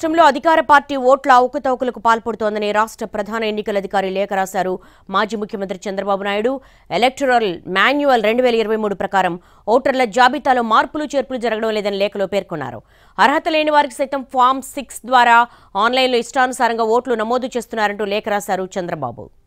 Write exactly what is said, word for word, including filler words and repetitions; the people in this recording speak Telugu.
రాష్ట్రంలో అధికార పార్టీ ఓట్ల అవకతవకలకు పాల్పడుతోందని రాష్ట్ర ప్రధాన ఎన్నికల అధికారి లేఖ రాశారు. మాజీ ముఖ్యమంత్రి చంద్రబాబు నాయుడు ఎలక్టరల్ మాన్యువల్ రెండు వేల ఇరవై మూడు ప్రకారం ఓటర్ల జాబితాలో మార్పులు చేర్పులు జరగడం లేదని లేఖలో పేర్కొన్నారు. అర్హత లేని వారికి సైతం ఫామ్ సిక్స్ ద్వారా ఆన్లైన్లో ఇష్టానుసారంగా ఓట్లు నమోదు చేస్తున్నారంటూ లేఖ రాశారు చంద్రబాబు.